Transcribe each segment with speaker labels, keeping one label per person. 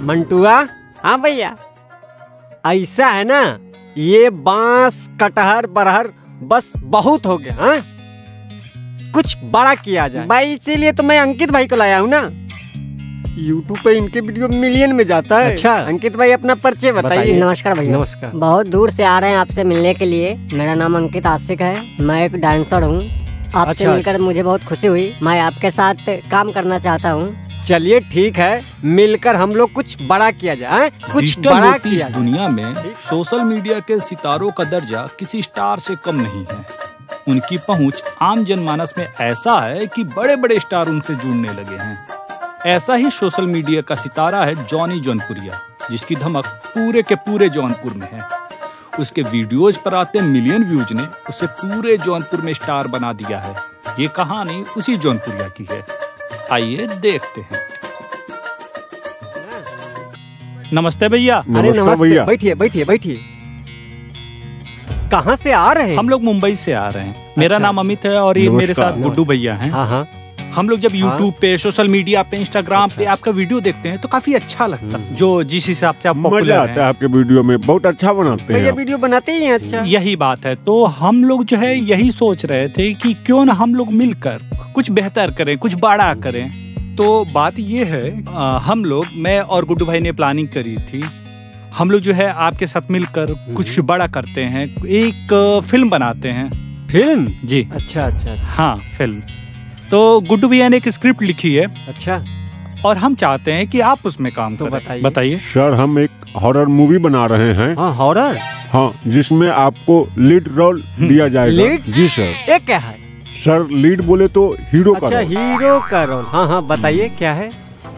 Speaker 1: Mantua. हाँ भैया। ऐसा है ना, ये बांस कटहर बरहर बस बहुत हो गया। हाँ, कुछ बड़ा किया जाए भाई, इसीलिए तो मैं अंकित भाई को लाया हूँ ना। यूट्यूब पे इनके वीडियो मिलियन में जाता है। अच्छा अंकित भाई, अपना परिचय बताइए।
Speaker 2: नमस्कार भैया।
Speaker 1: नमस्कार।
Speaker 2: बहुत दूर से आ रहे हैं आपसे मिलने के लिए। मेरा नाम अंकित आशिक है, मैं एक डांसर हूँ। आपसे मिलकर मुझे बहुत खुशी हुई। मैं आपके साथ काम करना चाहता हूँ।
Speaker 1: चलिए ठीक है, मिलकर हम लोग कुछ बड़ा किया जाए। कुछ बड़ा किया
Speaker 3: इस दुनिया में सोशल मीडिया के सितारों का दर्जा किसी स्टार से कम नहीं है। उनकी पहुंच आम जनमानस में ऐसा है कि बड़े बड़े स्टार उनसे जुड़ने लगे हैं। ऐसा ही सोशल मीडिया का सितारा है जॉनी जौनपुरिया, जिसकी धमक पूरे के पूरे जौनपुर में है। उसके वीडियोज पर आते मिलियन व्यूज ने उसे पूरे जौनपुर में स्टार बना दिया है। ये कहानी उसी जौनपुरिया की है, आइए देखते हैं। नमस्ते भैया।
Speaker 1: अरे नमस्ते, बैठिए बैठिए बैठिए। कहाँ से आ रहे हैं?
Speaker 3: हम लोग मुंबई से आ रहे हैं। मेरा नाम अमित है और ये मेरे साथ गुड्डू भैया हैं।
Speaker 1: हाँ हाँ।
Speaker 3: हम लोग जब YouTube पे, सोशल मीडिया पे, इंस्टाग्राम पे आपका वीडियो देखते हैं तो काफी अच्छा लगता है। जो जिस हिसाब से आप पॉपुलर हैं।
Speaker 4: आता है आपके वीडियो में, बहुत अच्छा बनाते हैं।
Speaker 1: ये वीडियो बनाते ही हैं। अच्छा,
Speaker 3: यही बात है। तो हम लोग जो है यही सोच रहे थे कि क्यों ना हम लोग मिलकर कुछ बेहतर करें, कुछ बड़ा करें। तो बात ये है, हम लोग, मैं और गुड्डू भाई ने प्लानिंग करी थी। हम लोग जो है आपके साथ मिलकर कुछ बड़ा करते हैं, एक फिल्म बनाते हैं।
Speaker 1: फिल्म?
Speaker 3: जी।
Speaker 1: अच्छा अच्छा।
Speaker 3: हाँ, फिल्म। तो गुड्डू भैया ने एक स्क्रिप्ट लिखी है।
Speaker 1: अच्छा।
Speaker 3: और हम चाहते हैं कि आप उसमें काम
Speaker 1: तो
Speaker 3: करें। बताइए।
Speaker 4: सर, हम एक हॉरर मूवी बना रहे हैं।
Speaker 1: हाँ, हॉरर?
Speaker 4: हाँ, जिसमें आपको लीड रोल दिया जाएगा।
Speaker 1: लीड?
Speaker 4: जी सर।
Speaker 1: ये क्या है?
Speaker 4: सर, लीड बोले तो हीरो का
Speaker 1: रोल। अच्छा, हीरो का रोल। हाँ हाँ, बताइए क्या है?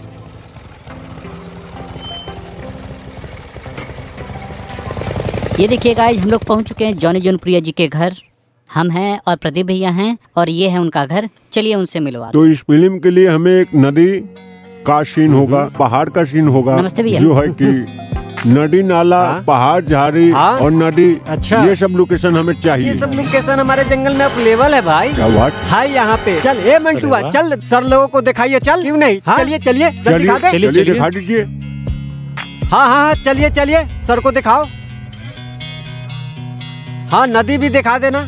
Speaker 2: ये देखिए गाइस, हम लोग पहुंच चुके हैं जॉनी जौनपुरिया जी के घर। हम हैं और प्रदीप भैया हैं और ये है उनका घर। चलिए उनसे मिलवा।
Speaker 4: तो इस फिल्म के लिए हमें एक नदी का सीन होगा, पहाड़ का सीन होगा।
Speaker 2: नमस्ते भैया।
Speaker 4: जो है कि नदी, नाला, पहाड़, झाड़ी और नदी।
Speaker 1: अच्छा,
Speaker 4: ये सब लोकेशन हमें चाहिए।
Speaker 1: ये सब लोकेशन हमारे जंगल में अवेलेबल है भाई।
Speaker 4: क्या बात
Speaker 1: है यहाँ पे? चल ए मंटुआ, चल सर लोगों को दिखाइए। चल, क्यों नहीं? चलिए चलिए, दिखा दे।
Speaker 4: चलिए दिखा दीजिए।
Speaker 1: हाँ हाँ, चलिए चलिए, सर को दिखाओ। हाँ, नदी भी दिखा देना।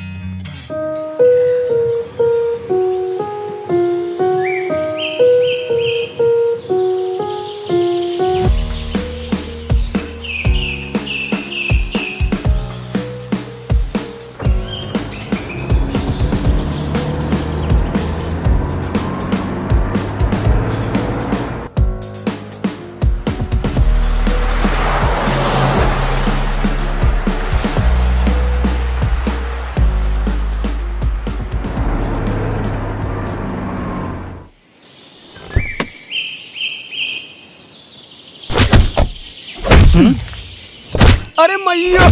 Speaker 1: अरे मैया!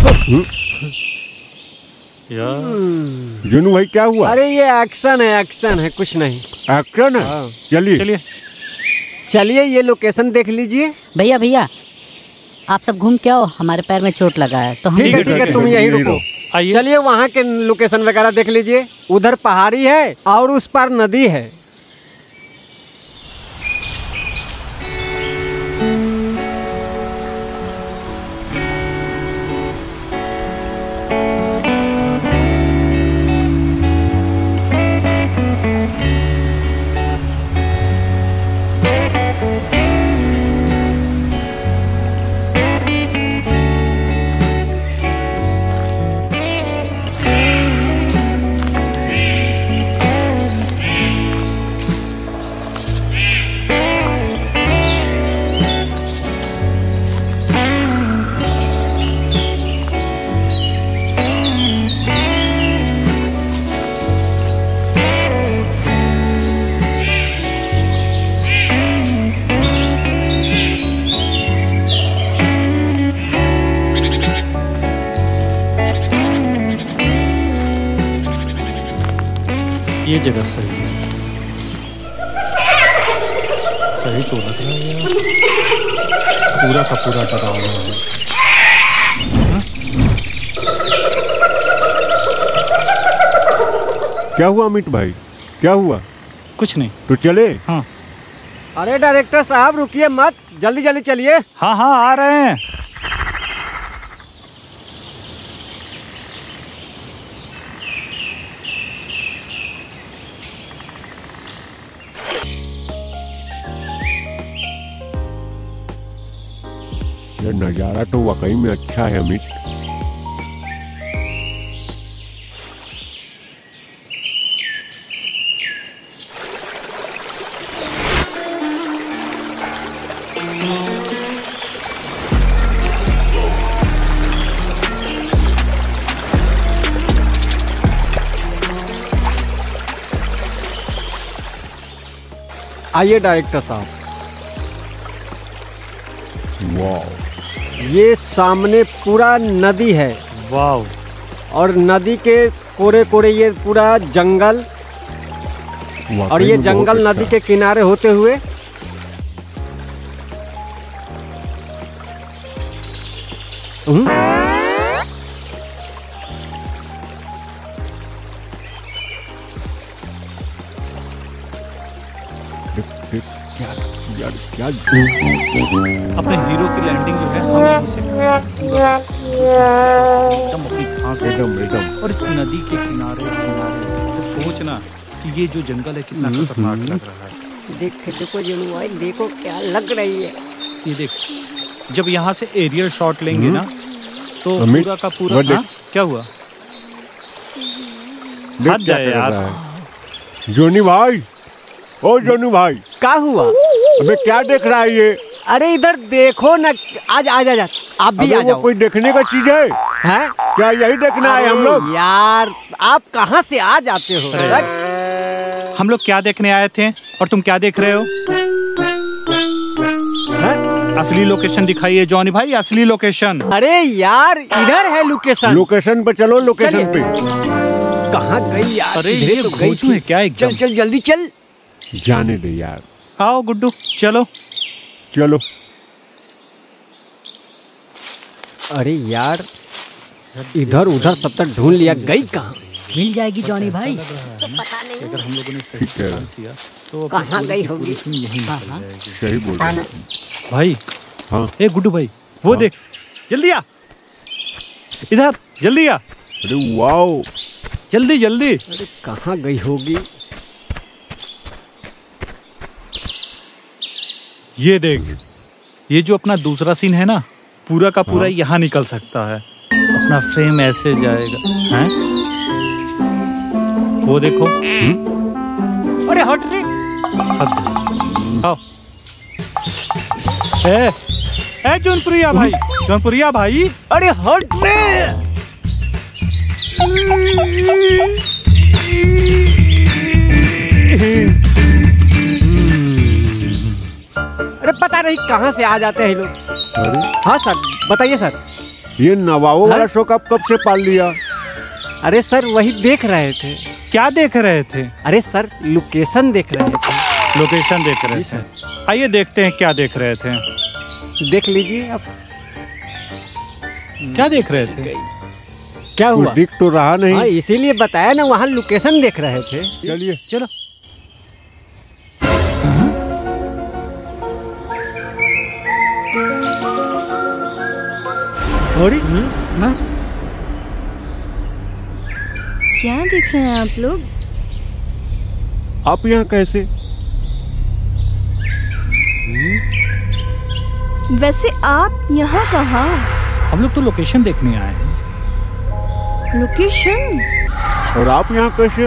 Speaker 4: जुनू भाई, क्या हुआ?
Speaker 1: अरे ये एक्शन है, कुछ नहीं।
Speaker 4: एक्शन है? चलिए
Speaker 3: चलिए
Speaker 1: चलिए, ये लोकेशन देख लीजिए।
Speaker 2: भैया भैया, आप सब घूम के आओ, हमारे पैर में चोट लगा है। तो हम
Speaker 1: ठीक है, तुम यहीं रुको। चलिए वहाँ के लोकेशन वगैरह देख लीजिए। उधर पहाड़ी है और उस पार नदी है।
Speaker 3: ये जगह सही है। सही तो लग रहा है यार, पूरा का पूरा डरावना है।
Speaker 4: क्या हुआ अमित भाई, क्या हुआ?
Speaker 3: कुछ नहीं।
Speaker 4: तो चले।
Speaker 3: हाँ।
Speaker 1: अरे डायरेक्टर साहब रुकिए मत, जल्दी जल्दी चलिए।
Speaker 3: हाँ हाँ आ रहे हैं।
Speaker 4: ये नजारा तो वाकई में अच्छा है अमित।
Speaker 1: आइए डायरेक्टर साहब,
Speaker 4: वाह,
Speaker 1: ये सामने पूरा नदी है।
Speaker 3: वाह।
Speaker 1: और नदी के कोरे कोरे ये पूरा जंगल, और ये जंगल नदी के किनारे होते हुए
Speaker 4: क्या
Speaker 3: अपने हीरो की लैंडिंग जो है हम यहीं से एकदम अपनी खास
Speaker 4: एकदम
Speaker 3: और इस नदी के किनारे तो सोचना कि ये जो जंगल है कितना खतरनाक लग रहा है।
Speaker 2: देखो जनू भाई, देखो क्या लग रही है।
Speaker 3: ये देख, जब यहाँ से एरियल शॉट लेंगे ना तो
Speaker 4: अमित,
Speaker 3: पूरा का पूरा।
Speaker 4: वो देख।
Speaker 3: हाँ? क्या हुआ? हद है यार।
Speaker 4: जोनी भाई, ओ जोनी भाई,
Speaker 1: क्या हुआ?
Speaker 4: अबे क्या देख रहा है ये?
Speaker 1: अरे इधर देखो ना, आज आ जा, आप भी
Speaker 4: अबे
Speaker 1: आ
Speaker 4: वो
Speaker 1: जाओ।
Speaker 4: कोई देखने का चीज है?
Speaker 1: हैं?
Speaker 4: क्या यही देखना है हम लोग?
Speaker 1: यार आप कहाँ से आ जाते हो?
Speaker 3: हम लोग क्या देखने आए थे और तुम क्या देख रहे हो? असली लोकेशन दिखाइए जॉनी भाई, असली लोकेशन।
Speaker 1: अरे यार इधर है लोकेशन।
Speaker 4: लोकेशन पे चलो, लोकेशन पे।
Speaker 1: कहाँ गई यार?
Speaker 3: अरे
Speaker 1: इधर
Speaker 3: ये
Speaker 1: तो गई
Speaker 3: भोजू है क्या एकदम?
Speaker 1: चल चल जल्दी चल।
Speaker 4: जाने दे यार।
Speaker 3: आओ गुड्डू चलो।
Speaker 4: चलो।
Speaker 1: अरे यार इधर उधर सब तक ढूंढ लिया, गई कहाँ?
Speaker 2: मिल जाएगी जॉनी भाई।
Speaker 3: अगर हम लोगों ने सही
Speaker 4: ठीक है।
Speaker 3: काम किया तो
Speaker 2: कहाँ गई होगी?
Speaker 3: यही निकल जाएगी।
Speaker 4: सही बोल रहे हो।
Speaker 3: भाई
Speaker 4: हाँ
Speaker 3: ए गुड्डू भाई, वो
Speaker 4: हाँ।
Speaker 3: देख, जल्दी आ इधर, जल्दी आ,
Speaker 4: अरे वाओ,
Speaker 3: जल्दी जल्दी।
Speaker 1: अरे कहाँ गई होगी?
Speaker 3: ये देख, ये जो अपना दूसरा सीन है ना, पूरा का पूरा यहाँ निकल सकता है। अपना फ्रेम ऐसे जाएगा, हैं? वो देखो।
Speaker 1: अरे हट रे।
Speaker 3: आओ। ए जौनपुरिया भाई, जौनपुरिया भाई।
Speaker 1: अरे हट रे। अरे पता नहीं कहाँ से आ जाते हैं ये लोग।
Speaker 4: अरे
Speaker 1: हाँ सर, बताइए सर।
Speaker 4: ये नवाबों वाला
Speaker 1: हाँ?
Speaker 4: शौक आप कब से पाल लिया?
Speaker 1: अरे सर वही देख रहे थे।
Speaker 3: क्या देख रहे थे?
Speaker 1: अरे सर लोकेशन देख रहे थे।
Speaker 3: लोकेशन देख रहे थे। आइए देखते हैं क्या देख रहे थे।
Speaker 1: देख लीजिए अब।
Speaker 3: क्या देख रहे थे?
Speaker 1: क्या
Speaker 4: कुछ
Speaker 1: हुआ?
Speaker 4: दिख तो रहा
Speaker 1: हाँ
Speaker 4: नहीं।
Speaker 1: इसीलिए बताया ना, वहाँ लोकेशन देख रहे थे।
Speaker 4: चलिए।
Speaker 3: चलो।
Speaker 1: अरे
Speaker 5: क्या देख रहे हैं आप लोग?
Speaker 4: आप यहाँ कैसे?
Speaker 5: वैसे आप यहाँ कहाँ?
Speaker 3: हम लोग तो लोकेशन देखने आए हैं।
Speaker 5: लोकेशन?
Speaker 4: और आप यहाँ कैसे?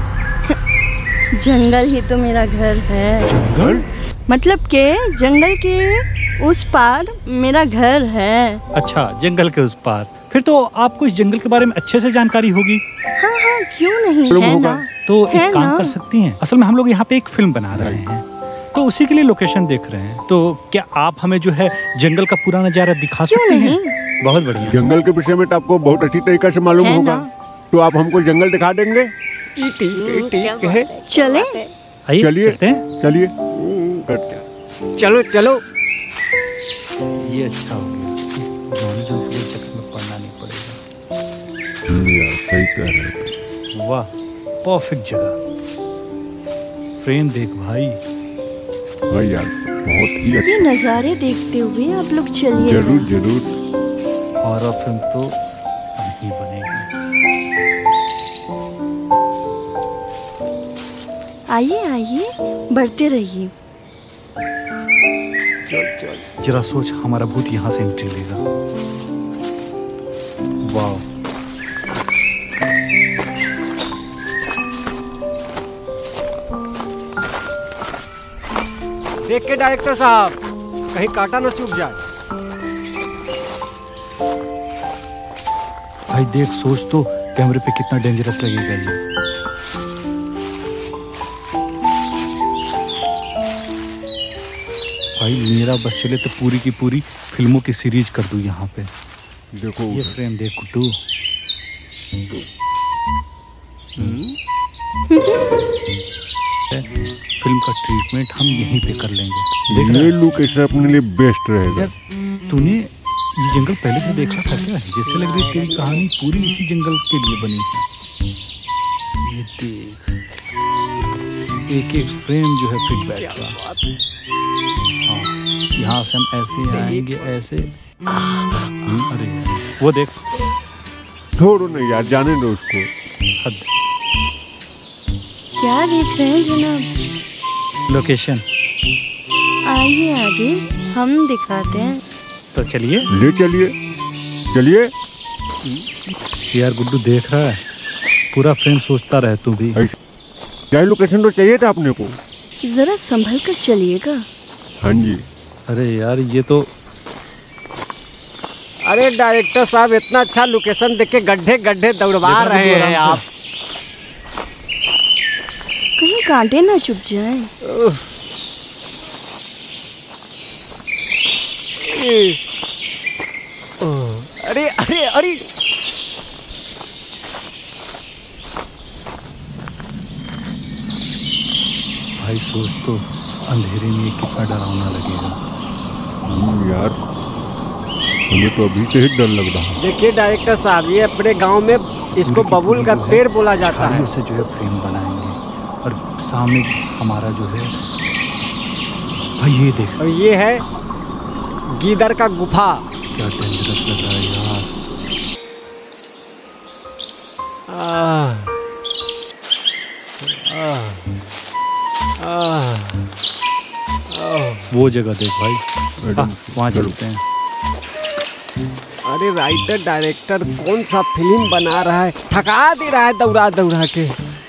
Speaker 5: जंगल ही तो मेरा घर है।
Speaker 4: जंगल?
Speaker 5: मतलब के जंगल के उस पार मेरा घर है।
Speaker 3: अच्छा, जंगल के उस पार। फिर तो आपको इस जंगल के बारे में अच्छे से जानकारी होगी।
Speaker 5: हाँ हाँ, क्यों नहीं,
Speaker 4: मालूम
Speaker 5: है
Speaker 4: होगा।
Speaker 5: ना।
Speaker 3: तो
Speaker 5: है
Speaker 3: एक काम
Speaker 5: ना।
Speaker 3: कर सकती हैं, असल में हम लोग यहाँ पे एक फिल्म बना रहे हैं, तो उसी के लिए लोकेशन देख रहे हैं। तो क्या आप हमें जो है जंगल का पूरा नजारा दिखा
Speaker 5: क्यों
Speaker 3: सकती हैं?
Speaker 5: नहीं?
Speaker 3: बहुत बढ़िया।
Speaker 4: जंगल के विषय में तो आपको बहुत अच्छी तरीके से मालूम
Speaker 5: है
Speaker 4: होगा,
Speaker 5: ना।
Speaker 4: तो आप हमको जंगल दिखा देंगे?
Speaker 1: ठीक है।
Speaker 5: चले?
Speaker 3: आइए
Speaker 4: चलिए।
Speaker 3: चलते हैं।
Speaker 4: चलिए। कट गया।
Speaker 1: चलो चलो।
Speaker 3: ये अच्छा हो गया, इस जॉनी जॉनी के चक्कर में पड़ना नहीं पड़ेगा।
Speaker 4: यार सही कह रहे थे।
Speaker 3: वाह, परफेक्ट जगह। फ्रेम देख भाई।
Speaker 4: हाँ यार। बहुत ही
Speaker 5: ये नज़ारे देखते हुए आप लोग चलिए।
Speaker 4: जरूर जरूर।
Speaker 3: हॉरर फिल्म तो नहीं बनेगी।
Speaker 5: आइए आइए, बढ़ते रहिए।
Speaker 3: जरा सोच, हमारा भूत यहाँ से एंट्री लेगा। वाह,
Speaker 1: देख के डायरेक्टर साहब, कहीं कांटा ना चुभ जाए।
Speaker 3: भाई देख, सोच तो कैमरे पे कितना डेंजरस लगेगा ये। भाई मेरा बस चले तो पूरी की पूरी फिल्मों की सीरीज कर दूं यहाँ पे।
Speaker 4: देखो
Speaker 3: ये फ्रेम देख गुड्डू। फिल्म का ट्रीटमेंट हम यहीं पे कर लेंगे। देख
Speaker 4: ये लोकेशन अपने लिए बेस्ट रहेगा।
Speaker 3: यार, तूने ये जंगल पहले से देखा था क्या? जैसे लग रही है तेरी कहानी पूरी इसी जंगल के लिए बनी है। ये देख, एक एक फ्रेम जो है फिट बैठा। हाँ, यहाँ से हम ऐसे आएंगे, ऐसे। अरे वो देख,
Speaker 4: छोड़ो नहीं यार, जाने दो उसको।
Speaker 3: हद।
Speaker 5: क्या देख रहे हैं जनाब?
Speaker 3: लोकेशन।
Speaker 5: आइए आगे, हम दिखाते हैं।
Speaker 3: तो चलिए।
Speaker 4: ले चलिए चलिए।
Speaker 3: यार गुड्डू देख रहा है, पूरा फ्रेम सोचता रहे तू भी।
Speaker 4: क्या लोकेशन तो चाहिए था अपने को।
Speaker 5: जरा संभल कर चलिएगा।
Speaker 4: हाँ जी।
Speaker 3: अरे यार ये तो,
Speaker 1: अरे डायरेक्टर साहब, इतना अच्छा लोकेशन देख के गड्ढे गड्ढे दौड़वा रहे हैं आप।
Speaker 5: कहीं कांटे ना चुभ जाए।
Speaker 1: अरे अरे अरे,
Speaker 3: भाई सोच तो, अंधेरे में कितना डरावना लगेगा।
Speaker 4: यार हमें तो अभी से ही डर लग रहा है।
Speaker 1: देखिए डायरेक्टर साहब, ये अपने गांव में इसको बबूल का पेड़ बोला जाता है।
Speaker 3: से जो है फ्रेम बनाएंगे और सामने हमारा जो है, भाई ये देख,
Speaker 1: और ये है गीदड़ का गुफा।
Speaker 3: क्या डेंजरस लग रहा है यार। वो जगह देख भाई, वहाँ चलते हैं।
Speaker 1: अरे राइटर डायरेक्टर कौन सा फिल्म बना रहा है, थका दे रहा है दौड़ा दौड़ा के।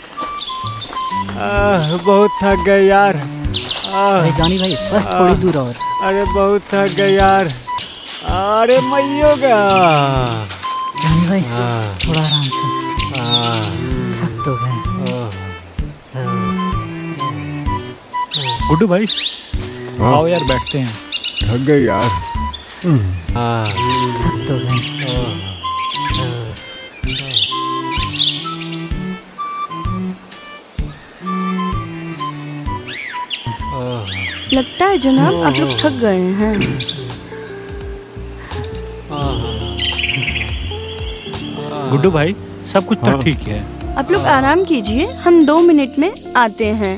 Speaker 1: बहुत थक गए यार।
Speaker 2: अरे जानी भाई, बस थोड़ी दूर और।
Speaker 1: अरे बहुत थक गए यार। अरे मैयो गा।
Speaker 2: जानी भाई, थोड़ा आराम से, थक तो गए।
Speaker 3: गुड्डू भाई आओ यार, बैठते हैं।
Speaker 4: थक गए यार।
Speaker 2: थक तो गए।
Speaker 5: लगता है जनाब आप लोग थक गए हैं।
Speaker 3: गुड्डू भाई सब कुछ तो ठीक है।
Speaker 5: आप लोग आराम कीजिए, हम 2 मिनट में आते हैं।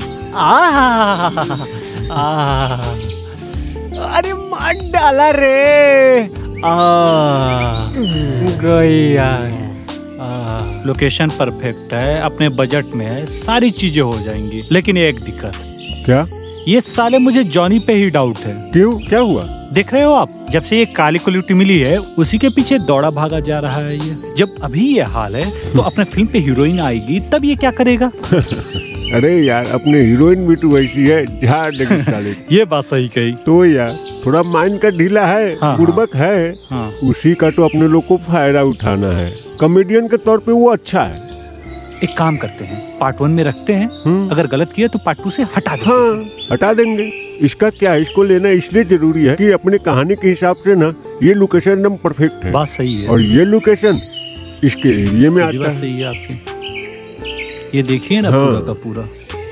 Speaker 1: अरे मार डाला रे। गई यार।
Speaker 3: लोकेशन परफेक्ट है, अपने बजट में है, सारी चीजें हो जाएंगी। लेकिन एक दिक्कत।
Speaker 4: क्या?
Speaker 3: ये साले मुझे जॉनी पे ही डाउट है।
Speaker 4: क्यों, क्या हुआ?
Speaker 3: देख रहे हो आप, जब से ये काली कुलूटी मिली है उसी के पीछे दौड़ा भागा जा रहा है ये। जब अभी ये हाल है तो अपने फिल्म पे हीरोइन आएगी तब ये क्या करेगा?
Speaker 4: अरे यार अपने हीरोइन भी तो वैसी है, झाड़ देगी साले।
Speaker 3: ये बात सही कही।
Speaker 4: तो यार थोड़ा माइंड का ढीला है,
Speaker 3: हाँ,
Speaker 4: बुड़बक है।
Speaker 3: हाँ।
Speaker 4: उसी का तो अपने लोग को फायदा उठाना है। कॉमेडियन के तौर पे वो अच्छा है।
Speaker 3: एक काम करते हैं, पार्ट 1 में रखते हैं, अगर गलत किया तो पार्ट 2 से हटा देंगे।
Speaker 4: हाँ हटा देंगे। इसका क्या, इसको लेना इसलिए जरूरी है कि अपने कहानी के हिसाब से ना ये लोकेशन एकदम परफेक्ट है।
Speaker 3: बात सही है।
Speaker 4: और ये लोकेशन इसके एरिया में आता
Speaker 3: बात
Speaker 4: है।
Speaker 3: सही है आपकी। ये देखिए ना,
Speaker 4: हाँ।
Speaker 3: पूरा का पूरा।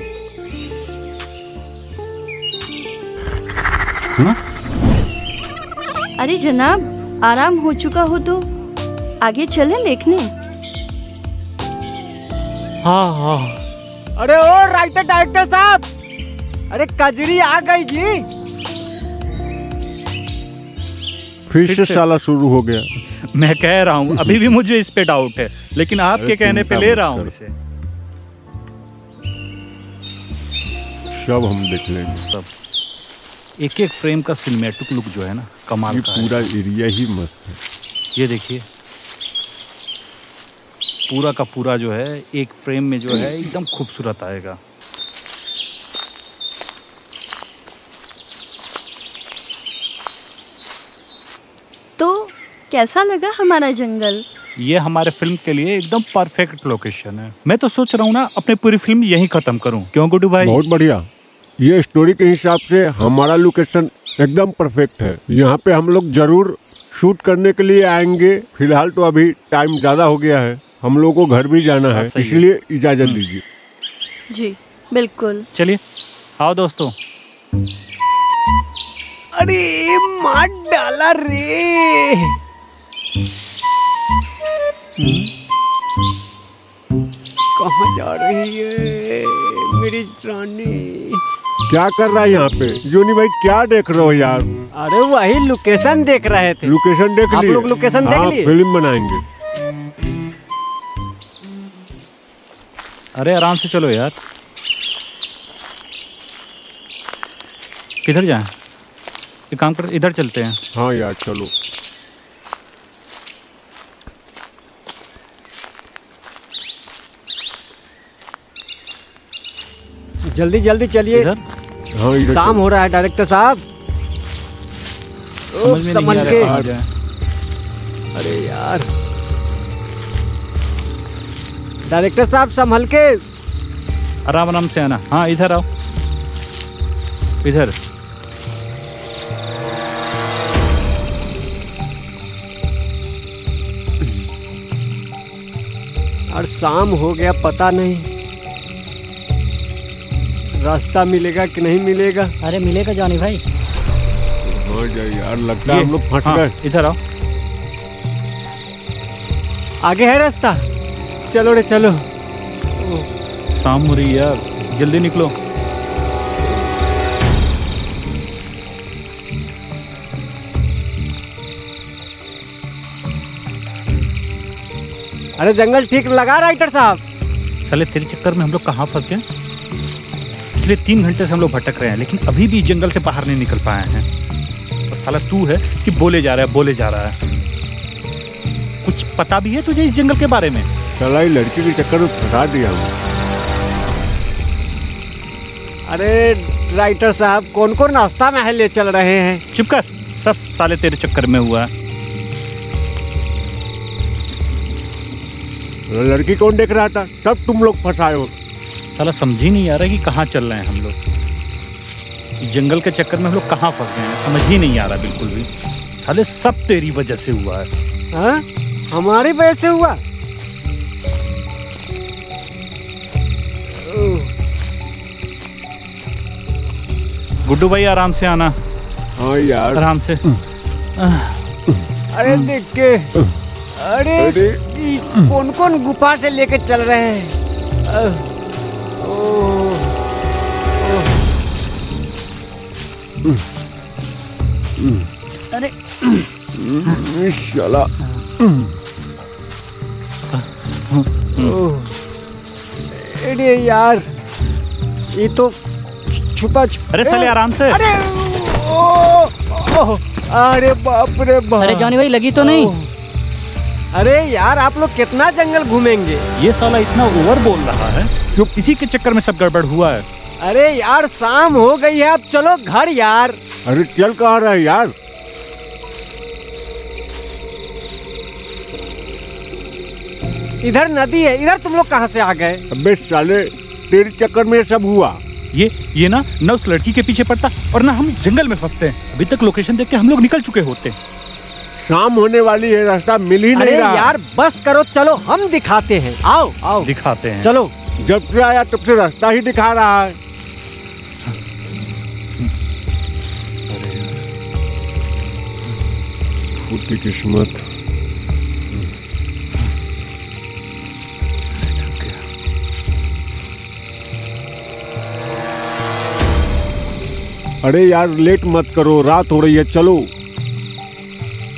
Speaker 5: अरे जनाब आराम हो चुका हो तो आगे चलें देखने।
Speaker 1: हाँ हाँ। अरे ओ राइटर डायरेक्टर साहब, अरे कजरी आ गई जी।
Speaker 4: फिर से साला शुरू हो गया।
Speaker 3: मैं कह रहा हूँ अभी भी मुझे इस पे डाउट है, लेकिन आपके कहने पे ले रहा हूँ इसे।
Speaker 4: सब हम देख लेंगे।
Speaker 3: सब एक एक फ्रेम का सिनेमैटिक लुक जो है ना कमाल का है।
Speaker 4: पूरा एरिया ही मस्त है।
Speaker 3: ये देखिए पूरा का पूरा जो है एक फ्रेम में जो है एकदम खूबसूरत आएगा।
Speaker 5: तो कैसा लगा हमारा जंगल?
Speaker 3: ये हमारे फिल्म के लिए एकदम परफेक्ट लोकेशन है। मैं तो सोच रहा हूँ ना अपनी पूरी फिल्म यहीं खत्म करूँ, क्यों गुड्डू भाई?
Speaker 4: बहुत बढ़िया। ये स्टोरी के हिसाब से हमारा लोकेशन एकदम परफेक्ट है। यहाँ पे हम लोग जरूर शूट करने के लिए आएंगे। फिलहाल तो अभी टाइम ज्यादा हो गया है, हम लोग को घर भी जाना है, इसलिए इजाजत दीजिए।
Speaker 5: जी बिल्कुल।
Speaker 3: चलिए आओ दोस्तों।
Speaker 1: अरे मार डाला रे। कहाँ जा रही है मेरी रानी?
Speaker 4: क्या कर रहा है यहाँ पे जोनी भाई? क्या देख रहे हो यार?
Speaker 1: अरे वही लोकेशन देख रहे थे।
Speaker 4: लोकेशन देख
Speaker 1: आप
Speaker 4: लिए?
Speaker 1: लोग लोकेशन देख लिए?
Speaker 4: फिल्म बनाएंगे।
Speaker 3: अरे आराम से चलो यार। किधर जाएं? एक काम कर, इधर चलते हैं।
Speaker 4: हाँ यार चलो।
Speaker 1: जल्दी जल्दी चलिए।
Speaker 3: इधर?
Speaker 4: हाँ इधर
Speaker 1: शाम हो रहा है डायरेक्टर साहब।
Speaker 3: समझ में नहीं आ रहा
Speaker 1: के।
Speaker 3: कहाँ जाएं।
Speaker 1: अरे यार डायरेक्टर साहब संभल के।
Speaker 3: आराम आराम से आना। हाँ इधर आओ, इधर।
Speaker 1: और शाम हो गया, पता नहीं रास्ता मिलेगा कि नहीं मिलेगा।
Speaker 2: अरे मिलेगा जॉनी भाई।
Speaker 4: हाँ यार लगता है हम लोग फंस गए।
Speaker 3: इधर आओ।
Speaker 1: आगे है रास्ता, चलो रे चलो।
Speaker 3: शाम हो रही है यार, जल्दी निकलो।
Speaker 1: अरे जंगल ठीक लगा राइटर साहब?
Speaker 3: साले तेरे चक्कर में हम लोग कहाँ फंस गए? पिछले 3 घंटे से हम लोग भटक रहे हैं, लेकिन अभी भी जंगल से बाहर नहीं निकल पाए हैं। और साला तू है कि बोले जा रहा है बोले जा रहा है। कुछ पता भी है तुझे इस जंगल के बारे में?
Speaker 4: साला ये लड़की के चक्कर में फंसा दिया हूँ।
Speaker 1: अरे राइटर साहब कौन कौन रास्ता में है ले चल रहे हैं?
Speaker 3: चुप कर, सब साले तेरे चक्कर में हुआ है।
Speaker 4: लड़की कौन देख रहा था? सब तुम लोग फंसाए हो।
Speaker 3: साला समझ ही नहीं आ रहा कि कहाँ चल रहे हैं हम लोग। जंगल के चक्कर में हम लोग कहाँ फंस गए हैं, समझ ही नहीं आ रहा बिल्कुल भी। साले सब तेरी वजह से हुआ है।
Speaker 1: हाँ? हमारी वजह से हुआ?
Speaker 3: गुड्डू भाई आराम से आना।
Speaker 4: हाँ यार
Speaker 3: आराम से।
Speaker 1: अरे देख के। अरे कौन कौन गुफा से लेके चल रहे हैं?
Speaker 2: अरे
Speaker 4: चला।
Speaker 1: अरे यार ये तो छुपा।
Speaker 3: अरे साले आराम से।
Speaker 1: अरे अरे बाप रे बाप।
Speaker 2: अरे जॉनी भाई लगी तो नहीं?
Speaker 1: अरे यार आप लोग कितना जंगल घूमेंगे?
Speaker 3: ये साला इतना ओवर बोल रहा है, जो इसी के चक्कर में सब गड़बड़ हुआ है।
Speaker 1: अरे यार शाम हो गई है, अब चलो घर यार।
Speaker 4: अरे चल कहाँ रहा है यार?
Speaker 1: इधर नदी है, इधर तुम लोग कहाँ से आ गए?
Speaker 4: अबे साले तेरे चक्कर में सब हुआ।
Speaker 3: ये ना उस लड़की के पीछे पड़ता और ना हम जंगल में फंसते हैं। अभी तक लोकेशन देख के हम लोग निकल चुके होते।
Speaker 4: शाम होने वाली है, रास्ता मिल ही नहीं
Speaker 1: अरे
Speaker 4: रहा।
Speaker 1: यार बस करो, चलो हम दिखाते हैं। आओ आओ
Speaker 3: दिखाते हैं।
Speaker 1: चलो।
Speaker 4: जब से आया तब से रास्ता ही दिखा रहा है। फूटी किस्मत। अरे यार लेट मत करो, रात हो रही है, चलो।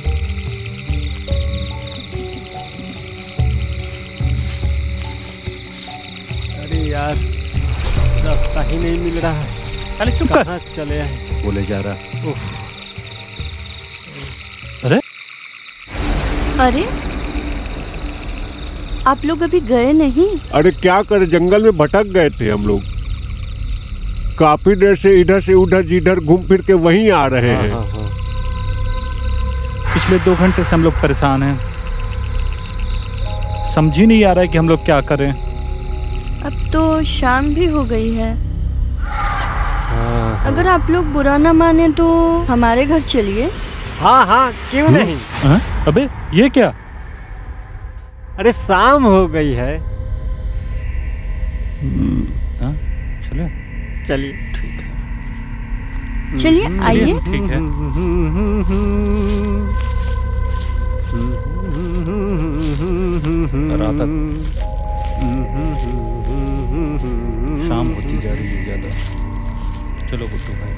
Speaker 1: यार, रास्ता ही नहीं मिल रहा है।
Speaker 3: अरे चुप कर।
Speaker 1: कहाँ चले आए?
Speaker 3: बोले जा रहा। अरे
Speaker 5: अरे आप लोग अभी गए नहीं?
Speaker 4: अरे क्या करें, जंगल में भटक गए थे हम लोग। काफी देर से इधर से उधर जिधर घूम फिर के वहीं आ रहे हैं।
Speaker 3: पिछले 2 घंटे से हम लोग परेशान हैं। समझ ही नहीं आ रहा है कि हम लोग क्या करें।
Speaker 5: अब तो शाम भी हो गई है। अगर आप लोग बुरा ना माने तो हमारे घर चलिए।
Speaker 1: हाँ हाँ, क्यों नहीं।
Speaker 3: अबे ये क्या?
Speaker 1: अरे शाम हो गई है।
Speaker 3: चले
Speaker 1: चलिए।
Speaker 3: ठीक है,
Speaker 5: चलिए आइए।
Speaker 3: ठीक है। रात शाम होती जा रही है ज्यादा। चलो बुद्धू भाई।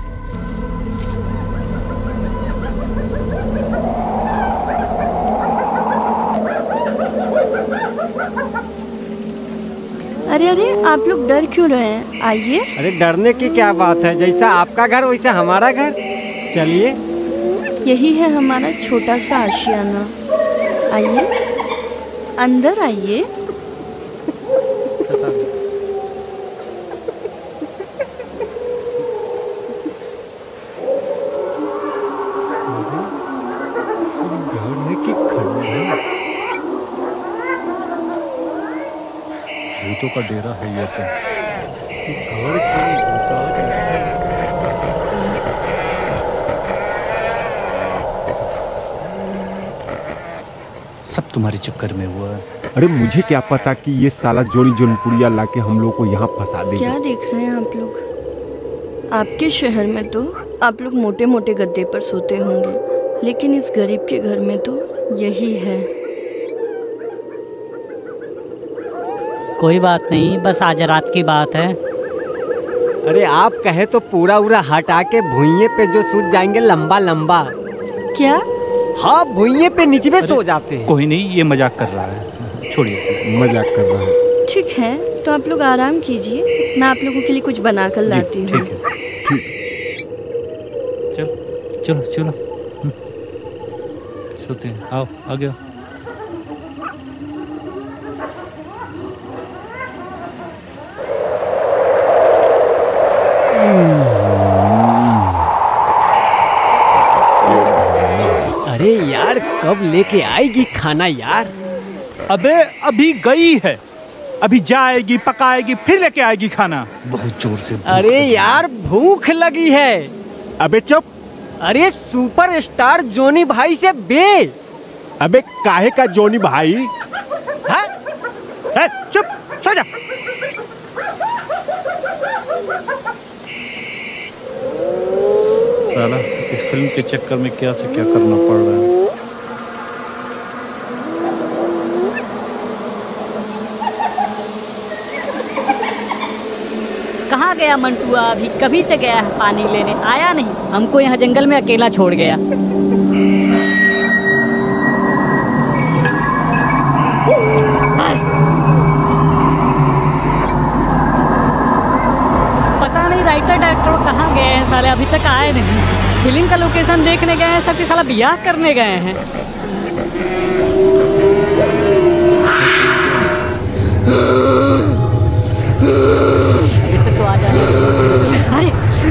Speaker 5: अरे अरे आप लोग डर क्यों रहे हैं? आइए।
Speaker 1: अरे डरने की क्या बात है, जैसा आपका घर वैसा हमारा घर। चलिए।
Speaker 5: यही है हमारा छोटा सा आशियाना। आइए, अंदर आइए।
Speaker 3: भूतों का डेरा है ये तो। सब तुम्हारे चक्कर में हुआ है।
Speaker 4: अरे मुझे क्या पता कि ये साला जोनी जोनपुरिया लाके हम लोग को यहाँ फंसा देगा।
Speaker 5: क्या देख रहे हैं आप लोग? आपके शहर में तो आप लोग मोटे मोटे गद्दे पर सोते होंगे, लेकिन इस गरीब के घर में तो यही है।
Speaker 2: कोई बात नहीं, बस आज रात की बात है।
Speaker 1: अरे आप कहे तो पूरा उरा हटा के भुइये पे जो सूत जाएंगे लंबा लंबा।
Speaker 5: क्या?
Speaker 1: हाँ, भुइये पे निचवे सो जाते हैं।
Speaker 3: कोई नहीं, ये मजाक कर रहा है, छोड़िए इसे।
Speaker 4: मजाक कर रहा है।
Speaker 5: ठीक है, तो आप लोग आराम कीजिए, मैं आप लोगों के लिए कुछ बना कर लाती हूँ।
Speaker 3: ठीक है, ठीक। चलो चलो चलो, सोते हैं। आओ आगे आओ।
Speaker 1: अरे यार, कब लेके आएगी खाना यार?
Speaker 3: अबे अभी गई है, अभी जाएगी, पकाएगी, फिर लेके आएगी खाना। बहुत जोर से।
Speaker 1: अरे यार, भूख लगी है।
Speaker 4: अबे चुप।
Speaker 1: अरे सुपरस्टार जोनी भाई से बे।
Speaker 4: अबे काहे का जोनी भाई?
Speaker 1: हाँ?
Speaker 3: चुप, सो जा। साला इस फिल्म के चक्कर में क्या से क्या करना पड़ रहा है।
Speaker 2: कहाँ गया मंटुआ? अभी कभी से गया है पानी लेने, आया नहीं। हमको यहाँ जंगल में अकेला छोड़ गया। पता नहीं राइटर डायरेक्टर कहाँ गए हैं साले, अभी तक आए नहीं। फिल्म का लोकेशन देखने गए हैं, सबके साला ब्याह करने गए हैं। तो आ जाए। अरे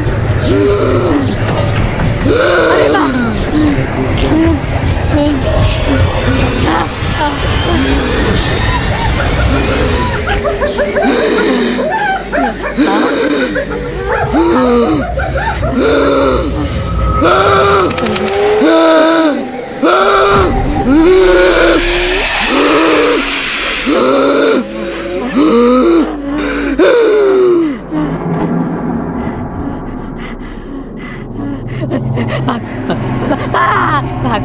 Speaker 2: भाग।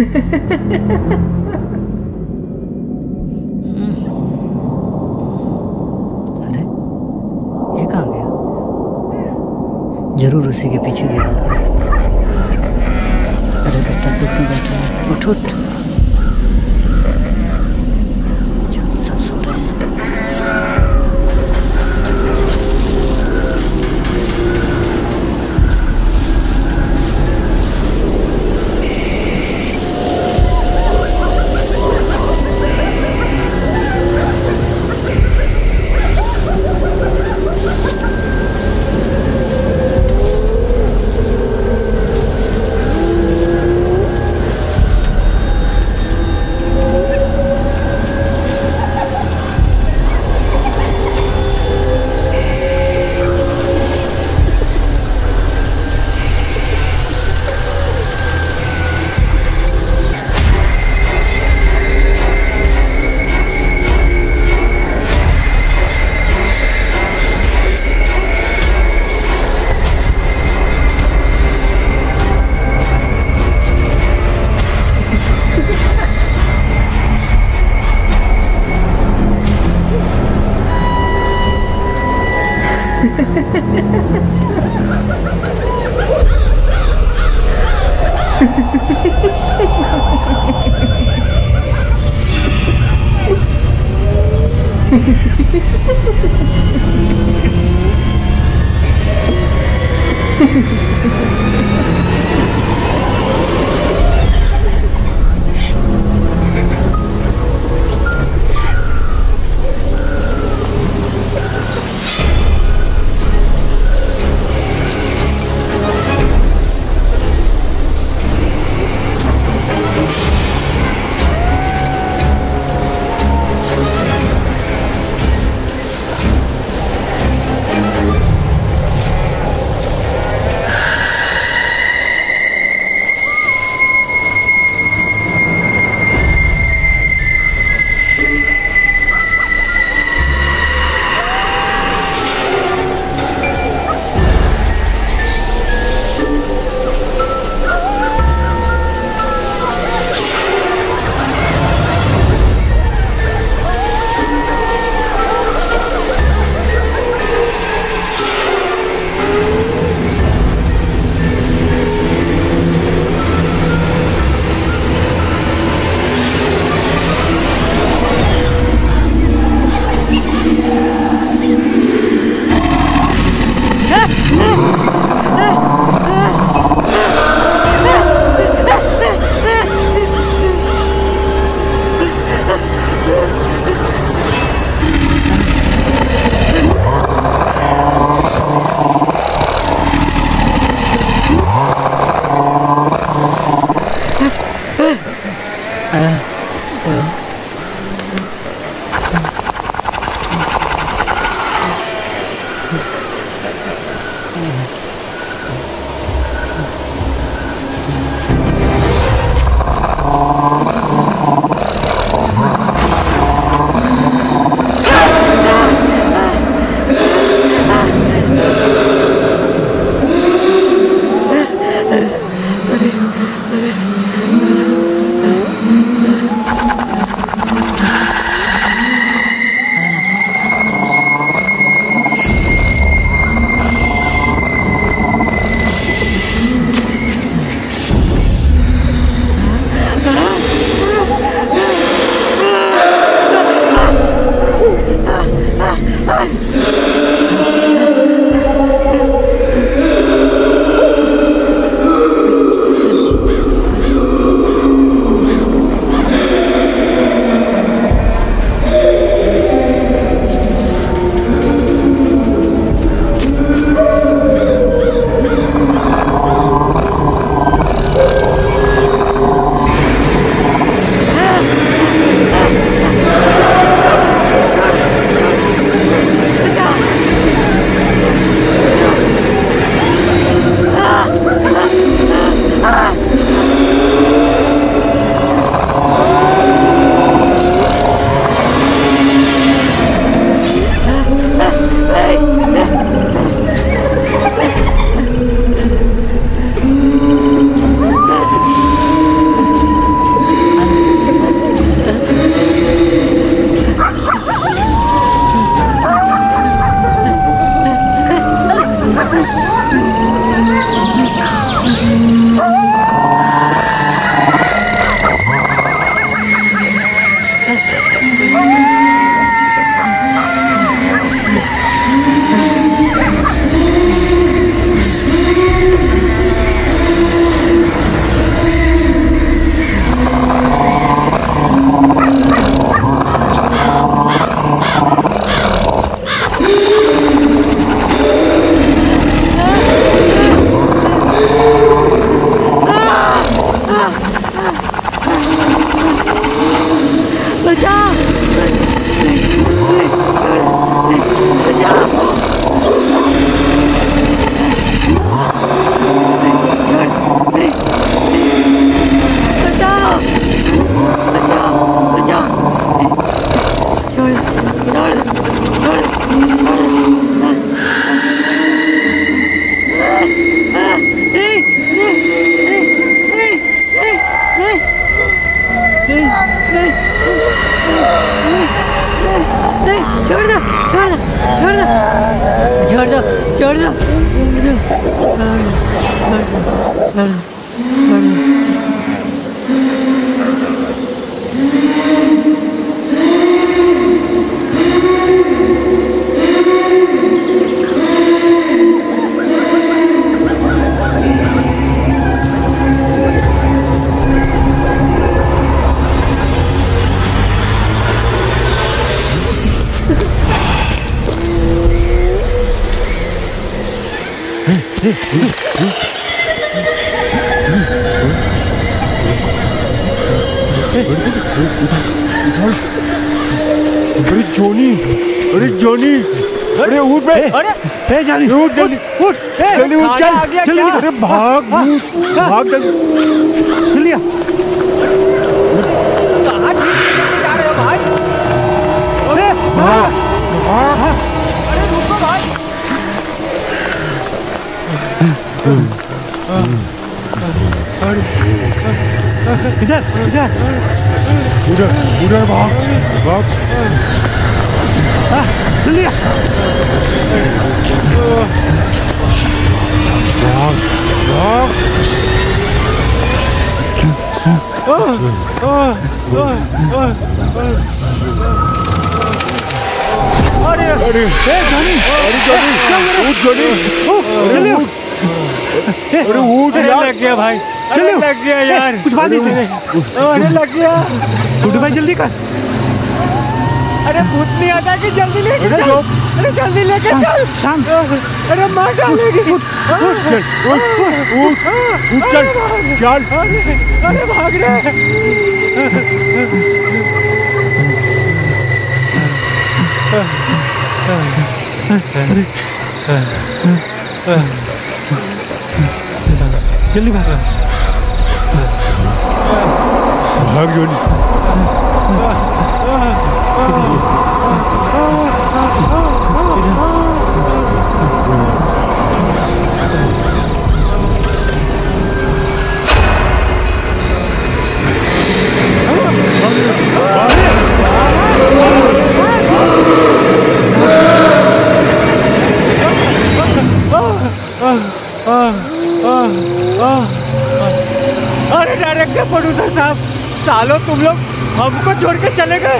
Speaker 2: अरे ये कहाँ गया? जरूर उसी के पीछे गया। अरे बेटा तू क्यों बैठा है? उठ उठ। चल, सब सो रहे हैं।
Speaker 4: अरे जॉनी, अरे जॉनी, अरे उठ बे,
Speaker 3: अरे जॉनी
Speaker 4: उठ जल्दी, उठ जल्दी उठ, चल जल्दी, अरे भाग भाग जल्दी आ।
Speaker 1: कहाँ जा रहे हो भाई?
Speaker 4: अरे
Speaker 1: अरे रुको भाई।
Speaker 3: इधर इधर
Speaker 4: उधर उधर भाग भाग
Speaker 3: जल्दी आ।
Speaker 4: भाग भाग
Speaker 1: अरे
Speaker 4: अरे
Speaker 3: जॉनी,
Speaker 4: अरे जॉनी, उठ जॉनी,
Speaker 3: जल्दी
Speaker 4: उठ, अरे उठ यार,
Speaker 1: लग गया भाई,
Speaker 3: चलो
Speaker 1: लग गया यार,
Speaker 3: कुछ बात नहीं से
Speaker 1: अरे लग गया।
Speaker 3: गुड्डू भाई जल्दी कर।
Speaker 1: अरे भूत नहीं आता कि जल्दी लेके
Speaker 4: अरे
Speaker 1: चल,
Speaker 4: चुप।
Speaker 1: अरे जल्दी लेके चल।
Speaker 3: शाम
Speaker 1: अरे मार डालेगी।
Speaker 4: चल उठ चल चल,
Speaker 1: अरे भाग रहे।
Speaker 3: जल्दी भाग
Speaker 4: भाग जॉनी।
Speaker 1: अरे डायरेक्टर प्रोड्यूसर साहब, सालों तुम लोग हमको छोड़ के चले गए।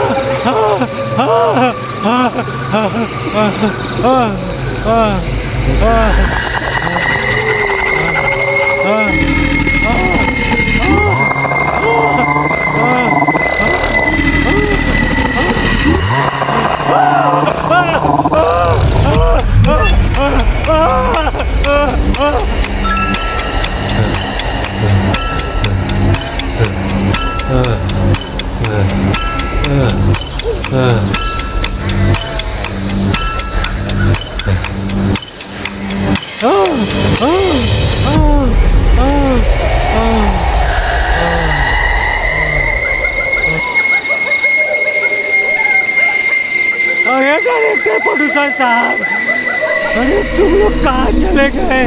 Speaker 1: अरे डायरेक्टर प्रोड्यूसर साहब, अरे तुम लोग कहाँ चले गए?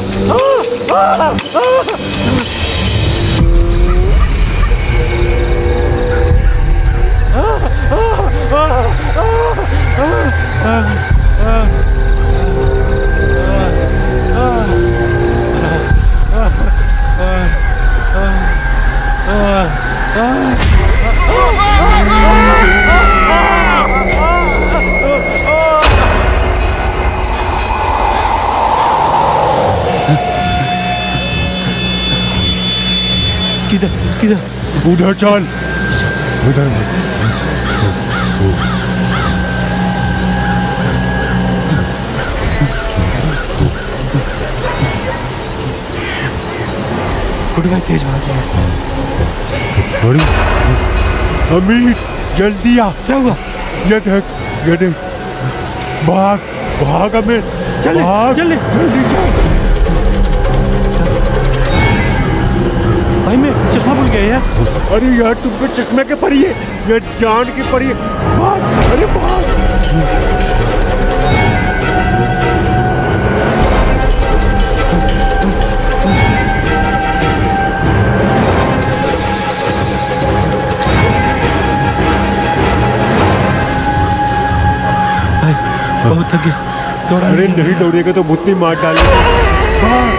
Speaker 3: किधर?
Speaker 4: उधर चल, उधर।
Speaker 3: गुड भाई तेज भाग।
Speaker 4: अमीर जल्दी आ।
Speaker 3: क्या हुआ?
Speaker 4: ये देख। भाग अमीर, भाग
Speaker 3: जल्दी
Speaker 4: चल।
Speaker 3: भाई मैं चश्मा भूल गया यार।
Speaker 4: अरे यार तुमको चश्मे के पड़ी है, ये जान की पड़ी है। भाग, अरे भाग।
Speaker 3: भाई बहुत थक गया।
Speaker 4: अरे नहीं दौड़ेगा तो भूतनी मार डालेगा। भाग।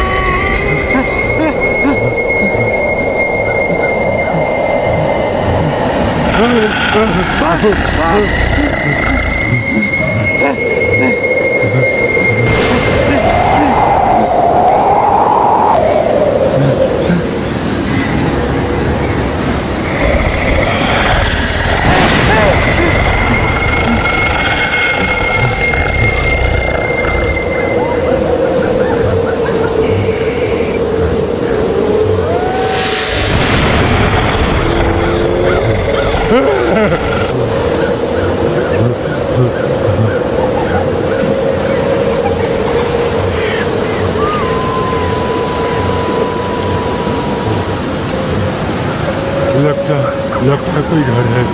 Speaker 4: लगता है कोई घर है।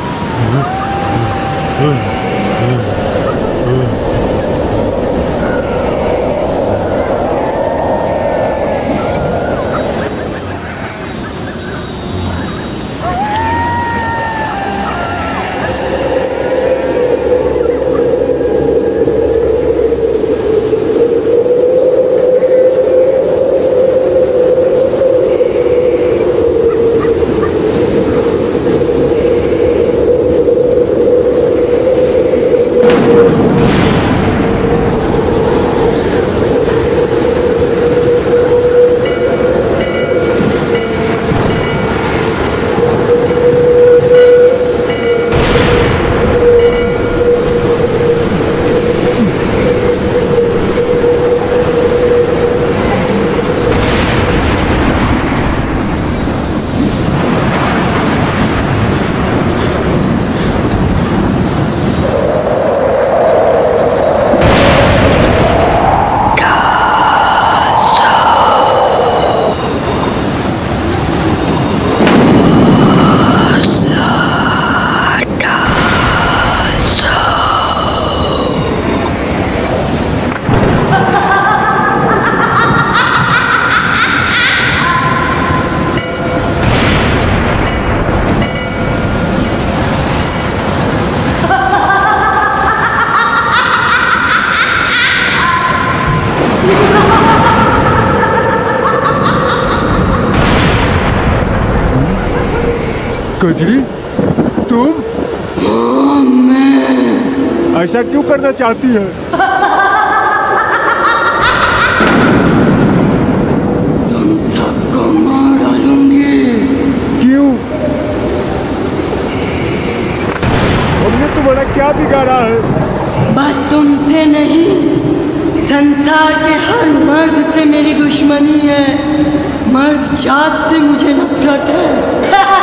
Speaker 4: कजरी, तुम? मैं। ऐसा क्यों करना चाहती है?
Speaker 5: तुम सबको मार डालूंगी।
Speaker 4: क्यों? हमने तुम्हारा क्या बिगाड़ा है?
Speaker 5: बस तुमसे नहीं, संसार के हर मर्द से मेरी दुश्मनी है। मर्द जात से मुझे नफरत है।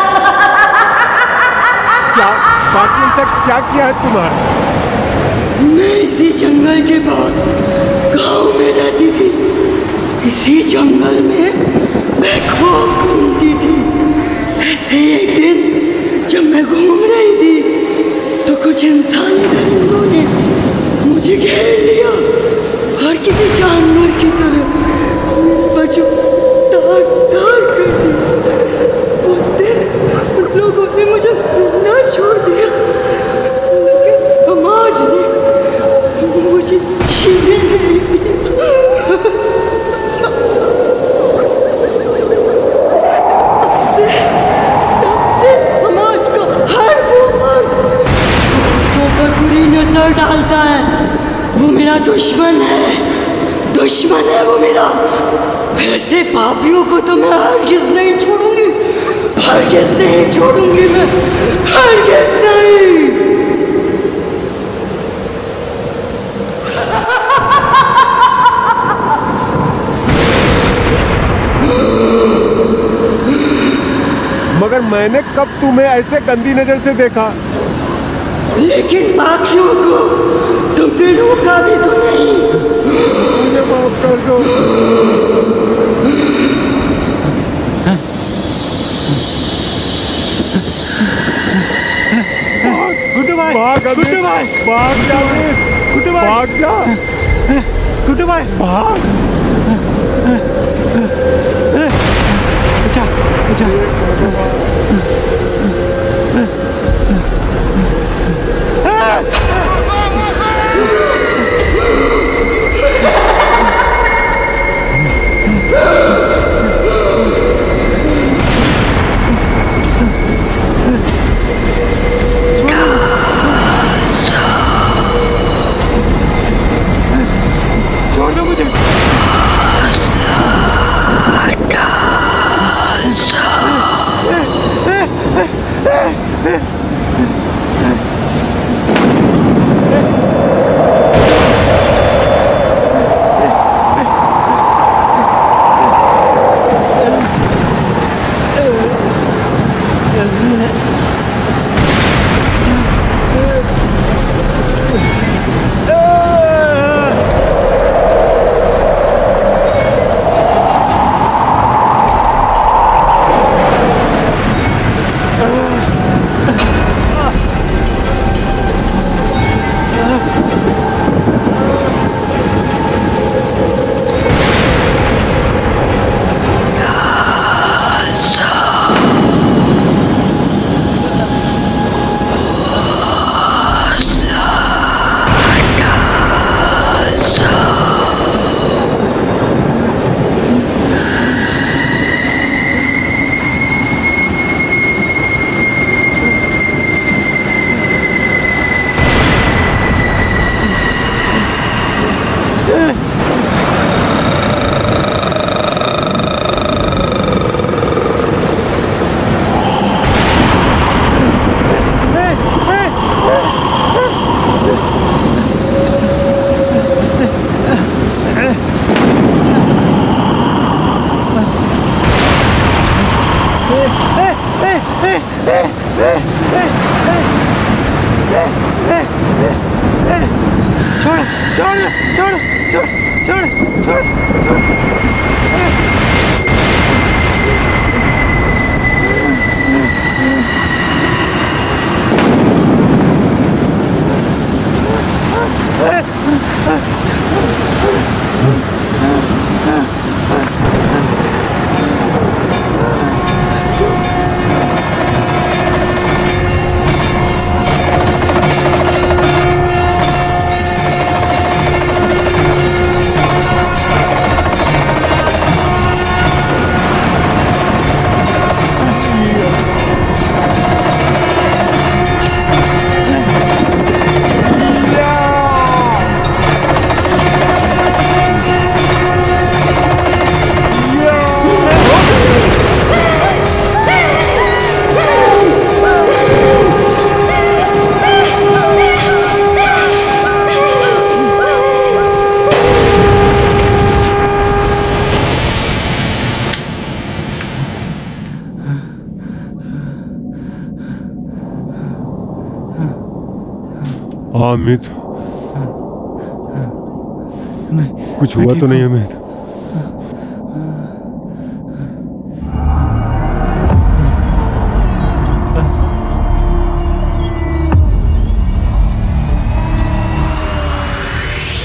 Speaker 4: क्या किया है तुम्हारा?
Speaker 5: मैं इसी जंगल के पास गांव में रहती थी। इसी जंगल में मैं खूब घूमती थी। ऐसे एक दिन जब मैं घूम रही थी तो कुछ इंसानी दरिंदों ने मुझे घेर लिया और किसी जानवर की तरह बच्चों तार तार कर दिया। उस दिन उन लोगों ने मुझे जिंदा छोड़ दिया, लेकिन समाज ने मुझे जीने नहीं दिया। तब से समाज का हर वो मर्द औरतों पर बुरी नजर डालता है, वो मेरा दुश्मन है, दुश्मन है वो मेरा। ऐसे पापियों को तो मैं हरगिज नहीं छोड़ूंगी, हरगिज नहीं छोड़ूंगी मैं, हरगिज नहीं।
Speaker 4: मगर मैंने कब तुम्हें ऐसे गंदी नजर से देखा?
Speaker 5: लेकिन बाकियों को तुम तीनों का भी तो नहीं।
Speaker 4: मुझे माफ कर दो।
Speaker 1: गुड्डू भाई,
Speaker 4: गुड्डू भाई, भाग जा,
Speaker 1: गुड्डू भाई,
Speaker 4: भाग जा,
Speaker 1: गुड्डू भाई,
Speaker 4: भाग।
Speaker 1: अच्छा अच्छा छोड़ दो मुझे।
Speaker 4: अमित, कुछ हुआ तो नहीं अमित?